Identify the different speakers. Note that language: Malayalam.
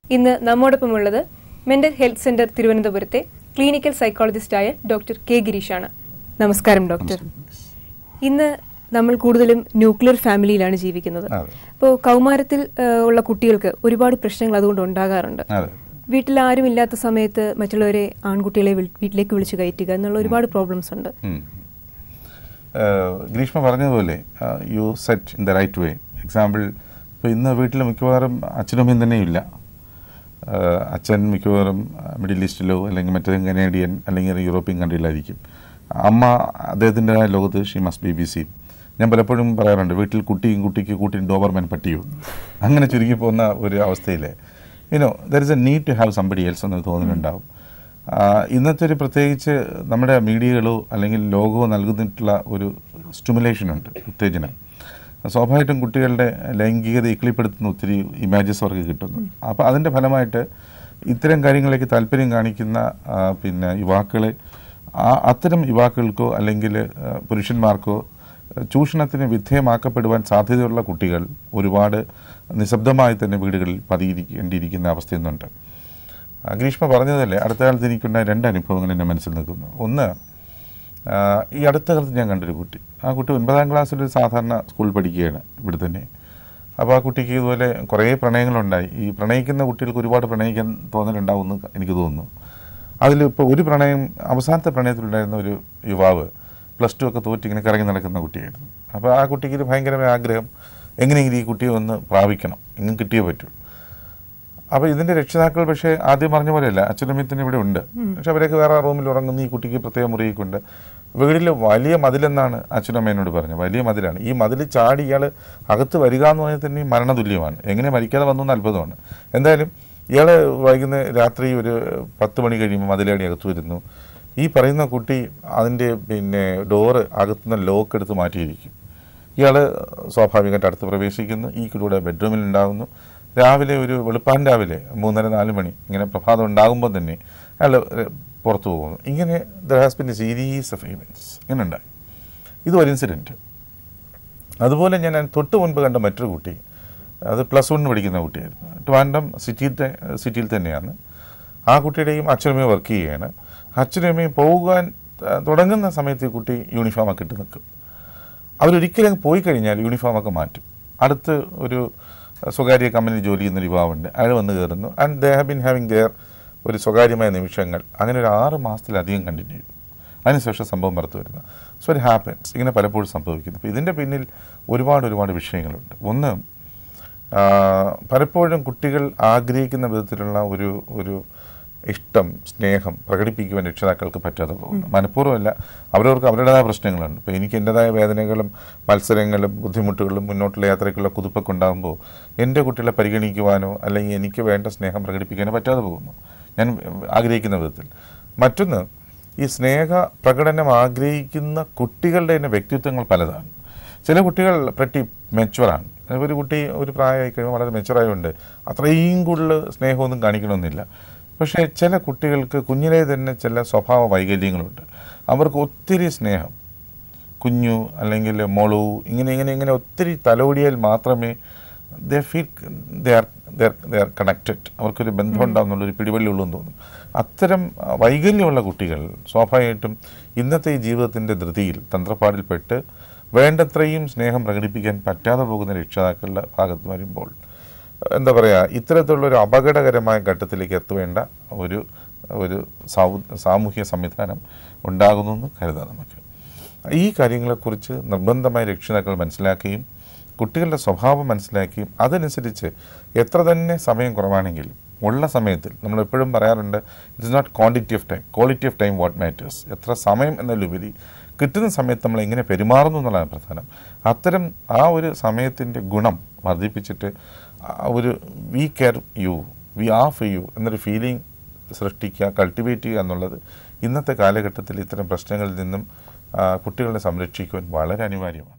Speaker 1: ഇന്ന് നമ്മോടൊപ്പമുള്ളത് മെന്റൽ ഹെൽത്ത് സെന്റർ തിരുവനന്തപുരത്തെ ക്ലിനിക്കൽ സൈക്കോളജിസ്റ്റായ ഡോക്ടർ കെ ഗിരീഷാണ്. നമസ്കാരം ഡോക്ടർ. ഇന്ന് നമ്മൾ കൂടുതലും ന്യൂക്ലിയർ ഫാമിലിയിലാണ് ജീവിക്കുന്നത്. അപ്പോൾ കൗമാരത്തിൽ ഉള്ള കുട്ടികൾക്ക് ഒരുപാട് പ്രശ്നങ്ങൾ അതുകൊണ്ട് ഉണ്ടാകാറുണ്ട്. വീട്ടിൽ ആരും ഇല്ലാത്ത സമയത്ത് മറ്റുള്ളവരെ ആൺകുട്ടികളെ വീട്ടിലേക്ക് വിളിച്ചു കയറ്റുക എന്നുള്ള ഒരുപാട് പ്രോബ്ലംസ് ഉണ്ട്.
Speaker 2: ഗ്രീഷ്മ പറഞ്ഞതുപോലെ you set in the right way. Example, ഇപ്പോൾ ഇന്ന് വീട്ടിൽ മിക്കവാറും അച്ഛനും അമ്മയും തന്നെ ഇല്ല. അച്ഛൻ മിക്കവാറും മിഡിൽ ഈസ്റ്റിലോ അല്ലെങ്കിൽ മറ്റേ കനേഡിയൻ അല്ലെങ്കിൽ യൂറോപ്യൻ കൺട്രിയിലായിരിക്കും. അമ്മ അദ്ദേഹത്തിൻ്റെതായ ലോകത്ത് ഷീ മസ്റ്റ് ബി ബിസി. ഞാൻ പലപ്പോഴും പറയാറുണ്ട്, വീട്ടിൽ കുട്ടിക്ക് കൂട്ടിന് ഡോബർമാൻ പട്ടിയോ അങ്ങനെ ചുരുക്കി പോകുന്ന ഒരു അവസ്ഥയിൽ there is a need to have somebody else എന്ന് തോന്നുന്നുണ്ടാവും. ഇന്നത്തെ ഒരു പ്രത്യേകിച്ച് നമ്മുടെ മീഡിയകളോ അല്ലെങ്കിൽ ലോകമോ നൽകുന്നിട്ടുള്ള ഒരു സ്റ്റിമുലേഷനുണ്ട്, ഉത്തേജനം. സ്വാഭാവികമായിട്ടും കുട്ടികളുടെ ലൈംഗികത ഇക്ലിപ്പെടുത്തുന്ന ഒത്തിരി ഇമേജസ് അവർക്ക് കിട്ടുന്നു. അപ്പോൾ അതിൻ്റെ ഫലമായിട്ട് ഇത്തരം കാര്യങ്ങളിലേക്ക് താല്പര്യം കാണിക്കുന്ന യുവാക്കളെ അത്തരം യുവാക്കൾക്കോ അല്ലെങ്കിൽ പുരുഷന്മാർക്കോ ചൂഷണത്തിന് വിധേയമാക്കപ്പെടുവാൻ സാധ്യതയുള്ള കുട്ടികൾ ഒരുപാട് നിശബ്ദമായി തന്നെ വീടുകളിൽ പതിയിരിക്കേണ്ടിയിരിക്കുന്ന അവസ്ഥയൊന്നുണ്ട്. ഗ്രീഷ്മ പറഞ്ഞതല്ലേ, അടുത്ത കാലത്ത് എനിക്കുണ്ടായ 2 അനുഭവങ്ങൾ എൻ്റെ മനസ്സിൽ നിൽക്കുന്നു. ഒന്ന്, ഈ അടുത്ത കാലത്ത് ഞാൻ കണ്ടൊരു കുട്ടി. ആ കുട്ടി 9ാം ക്ലാസ്സിൽ സാധാരണ സ്കൂളിൽ പഠിക്കുകയാണ് ഇവിടെ തന്നെ. അപ്പോൾ ആ കുട്ടിക്ക് ഇതുപോലെ കുറേ പ്രണയങ്ങളുണ്ടായി. ഈ പ്രണയിക്കുന്ന കുട്ടികൾക്ക് ഒരുപാട് പ്രണയിക്കാൻ തോന്നലുണ്ടാവുമെന്ന് എനിക്ക് തോന്നുന്നു. അതിലിപ്പോൾ ഒരു പ്രണയം, അവസാനത്തെ പ്രണയത്തിലുണ്ടായിരുന്ന ഒരു യുവാവ് +2 ഒക്കെ തോറ്റ് ഇങ്ങനെ കറങ്ങി നടക്കുന്ന കുട്ടിയായിരുന്നു. അപ്പോൾ ആ കുട്ടിക്ക് ഒരു ഭയങ്കരമായ ആഗ്രഹം, എങ്ങനെയെങ്കിലും ഈ കുട്ടിയെ ഒന്ന് പ്രാപിക്കണം, എങ്ങനെ കിട്ടിയേ പറ്റൂ. അപ്പോൾ ഇതിൻ്റെ രക്ഷിതാക്കൾ പക്ഷേ ആദ്യം പറഞ്ഞ പോലെയല്ല, അച്ഛനമ്മത്തിന് ഇവിടെ ഉണ്ട്, പക്ഷെ അവരൊക്കെ വേറെ റൂമിൽ ഉറങ്ങുന്നു. ഈ കുട്ടിക്ക് പ്രത്യേക മുറിയിക്കൊണ്ട് വീട്ടിൽ വലിയ മതിലെന്നാണ് അച്ഛനമ്മേനോട് പറഞ്ഞത്. വലിയ മതിലാണ്. ഈ മതിൽ ചാടി ഇയാൾ അകത്ത് വരിക എന്ന് പറഞ്ഞാൽ തന്നെ മരണതുല്യമാണ്. എങ്ങനെ മരിക്കാതെ വന്നു എന്ന് അത്ഭുതമാണ്. എന്തായാലും ഇയാൾ രാത്രി ഒരു 10 മണി കഴിയുമ്പോൾ മതിലാടി അകത്ത് വരുന്നു. ഈ പറയുന്ന കുട്ടി അതിൻ്റെ ഡോറ് അകത്തുനിന്ന് ലോക്ക് എടുത്ത് മാറ്റിയിരിക്കും. ഇയാൾ സ്വാഭാവികമായിട്ട് അടുത്ത് പ്രവേശിക്കുന്നു. ഈ കുട്ടിയുടെ ബെഡ്റൂമിൽ ഉണ്ടാകുന്നു. രാവിലെ ഒരു വെളുപ്പാൻ രാവിലെ 3:30-4 മണി ഇങ്ങനെ പ്രഭാതം ഉണ്ടാകുമ്പോൾ തന്നെ അയാൾ പുറത്തു പോകുന്നു. ഇങ്ങനെ there has been a series of events ഇങ്ങനെ ഉണ്ടായി. ഇതൊരു ഇൻസിഡൻറ്റ്. അതുപോലെ ഞാൻ തൊട്ട് മുൻപ് കണ്ട മറ്റൊരു കുട്ടി, അത് +1 പഠിക്കുന്ന കുട്ടിയായിരുന്നു. ട്രിവാൻഡ്രം സിറ്റിയിൽ തന്നെയാണ്. ആ കുട്ടിയുടെയും അച്ഛനമ്മയും വർക്ക് ചെയ്യുകയാണ്. അച്ഛനമ്മയും പോകാൻ തുടങ്ങുന്ന സമയത്ത് ഈ കുട്ടി യൂണിഫോമൊക്കെ ഇട്ട് നിൽക്കും. അവരൊരിക്കലും പോയി കഴിഞ്ഞാൽ യൂണിഫോമൊക്കെ മാറ്റും. അടുത്ത് ഒരു സ്വകാര്യ കമ്പനി ജോലി ചെയ്യുന്ന യുവാവുണ്ട്. അയാൾ വന്ന് കയറുന്നു. And they have been having their ഒരു സ്വകാര്യമായ നിമിഷങ്ങൾ. അങ്ങനെ ഒരു 6 മാസത്തിലധികം കണ്ടിന്യൂ ചെയ്തു. അതിനുശേഷം സംഭവം പുറത്തു വരുന്നത്. So it happens. ഇങ്ങനെ പലപ്പോഴും സംഭവിക്കുന്നു. അപ്പോൾ ഇതിൻ്റെ പിന്നിൽ ഒരുപാട് വിഷയങ്ങളുണ്ട്. ഒന്ന്, പലപ്പോഴും കുട്ടികൾ ആഗ്രഹിക്കുന്ന വിധത്തിലുള്ള ഒരു ഇഷ്ടം, സ്നേഹം പ്രകടിപ്പിക്കുവാൻ രക്ഷിതാക്കൾക്ക് പറ്റാതെ പോകുന്നു. മനഃപൂർവ്വമല്ല, അവരവർക്ക് അവരുടേതായ പ്രശ്നങ്ങളുണ്ട്. ഇപ്പോൾ എനിക്ക് എൻ്റെതായ വേദനകളും മത്സരങ്ങളും ബുദ്ധിമുട്ടുകളും മുന്നോട്ടുള്ള യാത്രയ്ക്കുള്ള കുതിപ്പൊക്കെ ഉണ്ടാകുമ്പോൾ എൻ്റെ കുട്ടികളെ പരിഗണിക്കുവാനോ അല്ലെങ്കിൽ എനിക്ക് വേണ്ട സ്നേഹം പ്രകടിപ്പിക്കാനോ പറ്റാതെ പോകുന്നു ഞാൻ ആഗ്രഹിക്കുന്ന വിധത്തിൽ. മറ്റൊന്ന്, ഈ സ്നേഹ പ്രകടനം ആഗ്രഹിക്കുന്ന കുട്ടികളുടെ തന്നെ വ്യക്തിത്വങ്ങൾ പലതാണ്. ചില കുട്ടികൾ പ്രട്ടി മെച്ചുവറാണ്. ഒരു കുട്ടി ഒരു പ്രായമായി കഴിയുമ്പോൾ വളരെ മെച്ചുവറായതുകൊണ്ട് അത്രയും കൂടുതൽ സ്നേഹമൊന്നും കാണിക്കണമെന്നില്ല. പക്ഷേ ചില കുട്ടികൾക്ക് കുഞ്ഞിലെ തന്നെ ചില സ്വഭാവ വൈകല്യങ്ങളുണ്ട്. അവർക്ക് ഒത്തിരി സ്നേഹം, കുഞ്ഞു അല്ലെങ്കിൽ മോളു ഇങ്ങനെ ഒത്തിരി തലോടിയാൽ മാത്രമേ they feel they are connected, അവർക്കൊരു ബന്ധം ഉണ്ടാകുന്നുള്ളൊരു പിടിവള്ളിയുള്ളൂ എന്ന് തോന്നും. അത്തരം വൈകല്യമുള്ള കുട്ടികൾ സ്വാഭാവികമായിട്ടും ഇന്നത്തെ ഈ ജീവിതത്തിൻ്റെ ധൃതിയിൽ തന്ത്രപ്പാടിൽപ്പെട്ട് വേണ്ടത്രയും സ്നേഹം പ്രകടിപ്പിക്കാൻ പറ്റാതെ പോകുന്ന രക്ഷിതാക്കളുടെ ഭാഗത്ത് വരുമ്പോൾ എന്താ പറയുക, ഇത്തരത്തിലുള്ളൊരു അപകടകരമായ ഘട്ടത്തിലേക്ക് എത്തുവേണ്ട ഒരു സാമൂഹ്യ സംവിധാനം ഉണ്ടാകുന്നു കരുതാം. നമുക്ക് ഈ കാര്യങ്ങളെക്കുറിച്ച് നിർബന്ധമായി രക്ഷിതാക്കൾ മനസ്സിലാക്കുകയും കുട്ടികളുടെ സ്വഭാവം മനസ്സിലാക്കുകയും അതനുസരിച്ച് എത്ര തന്നെ സമയം കുറവാണെങ്കിലും ഉള്ള സമയത്തിൽ നമ്മളെപ്പോഴും പറയാറുണ്ട്, it's not quantity of time, quality of time what matters. എത്ര സമയം എന്നതിലുപരി കിട്ടുന്ന സമയത്ത് നമ്മൾ എങ്ങനെ പെരുമാറുന്നു എന്നുള്ളതാണ് പ്രധാനം. അത്തരം ആ ഒരു സമയത്തിൻ്റെ ഗുണം വർദ്ധിപ്പിച്ചിട്ട് ഒരു we care you, we are for you എന്നൊരു ഫീലിംഗ് സൃഷ്ടിക്കുക, കൾട്ടിവേറ്റ് ചെയ്യുക എന്നുള്ളത് ഇന്നത്തെ കാലഘട്ടത്തിൽ ഇത്തരം പ്രശ്നങ്ങളിൽ നിന്നും കുട്ടികളെ സംരക്ഷിക്കുവാൻ വളരെ അനിവാര്യമാണ്.